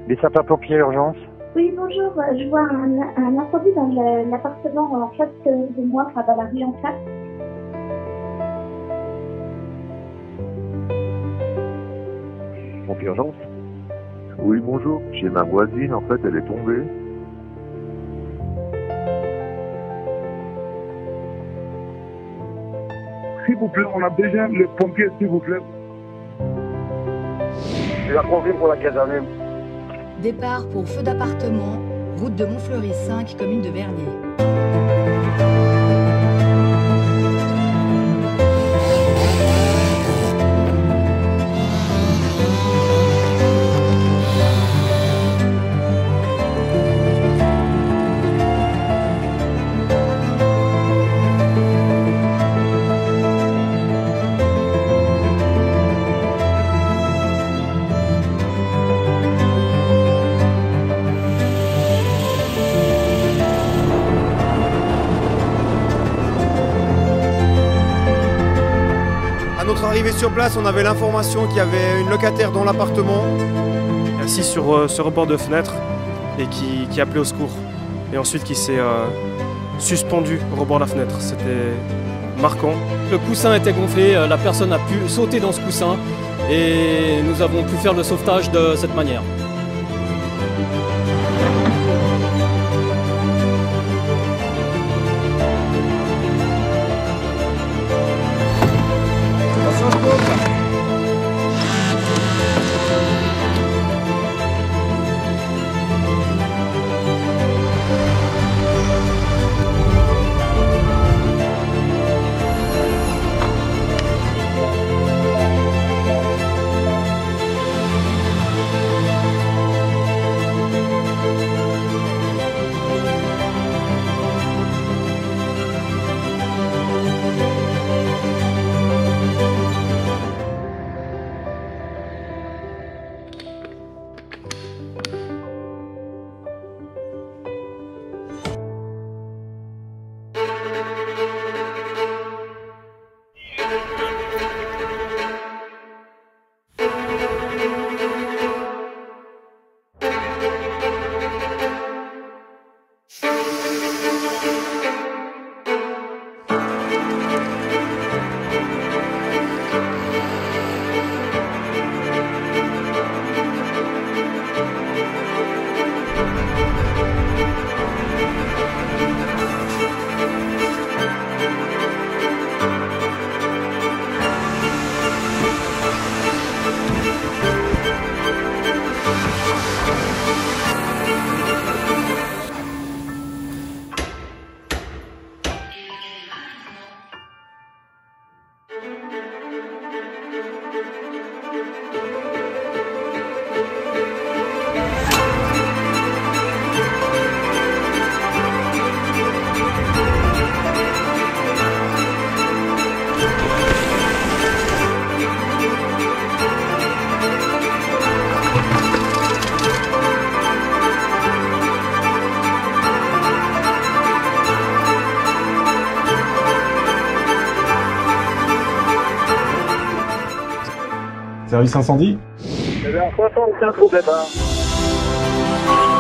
Les sapeurs-pompiers urgence. Oui, bonjour. Je vois un incendie dans l'appartement en face de moi, enfin dans la rue en face. Pompiers urgence. Oui, bonjour. Chez ma voisine, en fait, elle est tombée. S'il vous plaît, on a besoin de pompiers, s'il vous plaît. Je la conviens pour la caserne. Départ pour feu d'appartement, route de Montfleury 5, commune de Vernier. À notre arrivée sur place, on avait l'information qu'il y avait une locataire dans l'appartement, assise sur ce rebord de fenêtre et qui appelait au secours. Et ensuite qui s'est suspendu au rebord de la fenêtre. C'était marquant. Le coussin était gonflé, la personne a pu sauter dans ce coussin et nous avons pu faire le sauvetage de cette manière. Service incendie ? Il y avait un 75 au départ.